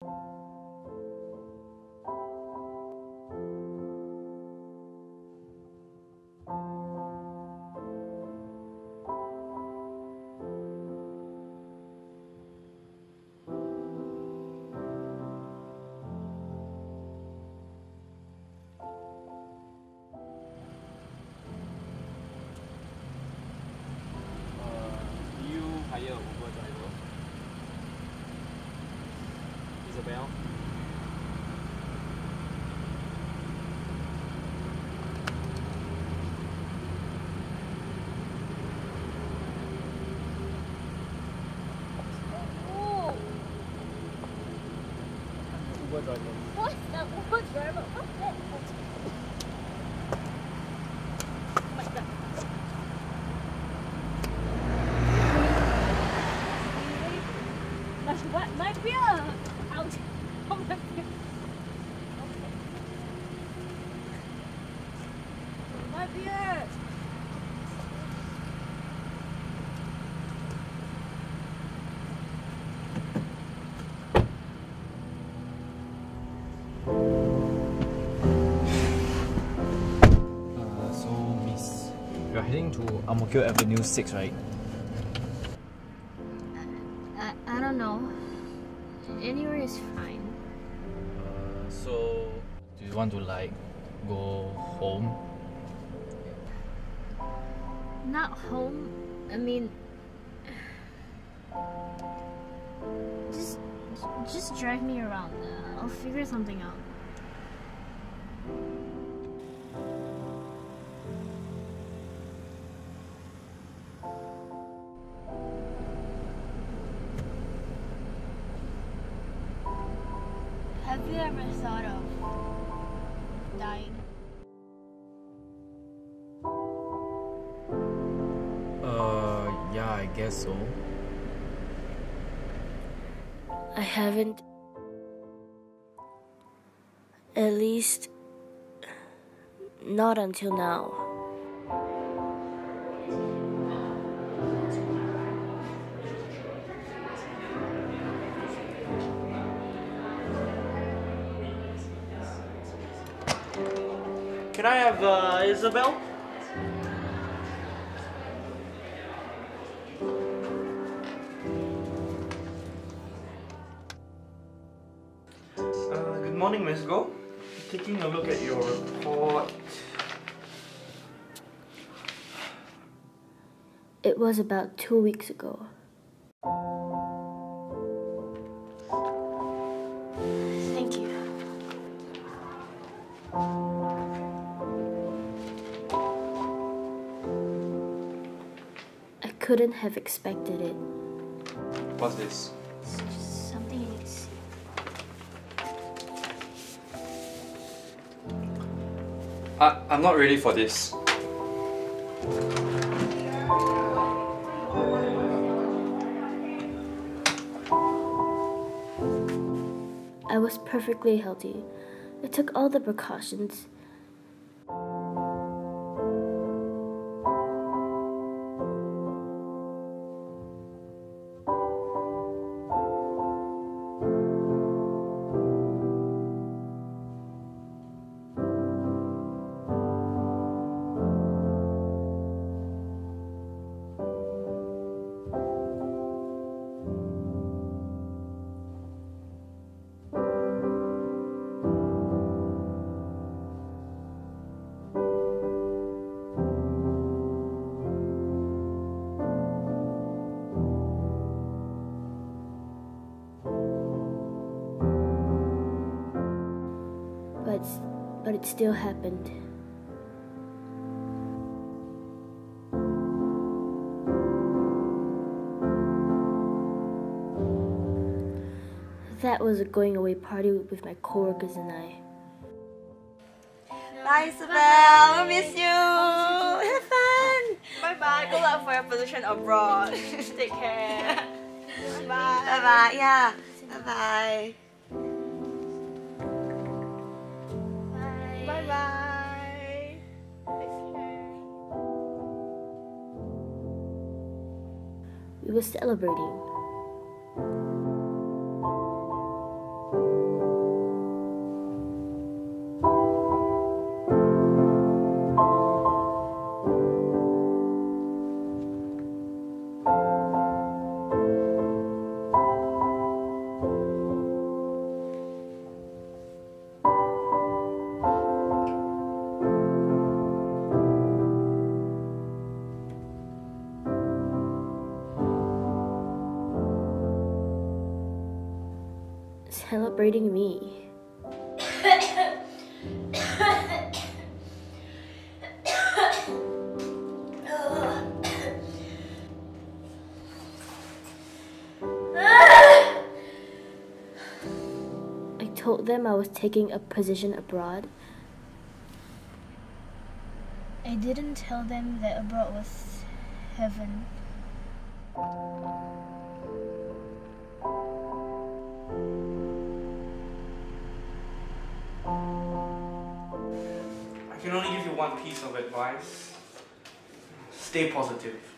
Hire a Uber driver. Isabel? Oh, Uber driver. what's the Uber driver? What's that? Oh my god. What? My beer! Out! Oh, my beer! Okay. My beer! So, Miss, you're heading to Ang Mo Kio Avenue 6, right? I don't know. Anywhere is fine. So, do you want to go home? Not home. I mean, just drive me around. I'll figure something out. Have you ever thought of dying? Yeah, I guess so. I haven't. At least, not until now. Can I have Isabel? Good morning, Miss Go. Taking a look at your report. It was about 2 weeks ago. Thank you. I couldn't have expected it. What's this? It's just something you need to see. I'm not ready for this. I was perfectly healthy. I took all the precautions. But it still happened. That was a going away party with my coworkers and I. Bye, Isabel. We'll miss you. Have fun. Bye bye. Good luck for your position abroad. Take care. Bye. Bye bye. Yeah. Bye bye. Bye bye. Take care. We were celebrating. celebrating me. I told them I was taking a position abroad. I didn't tell them that abroad was heaven. I can only give you one piece of advice. Stay positive.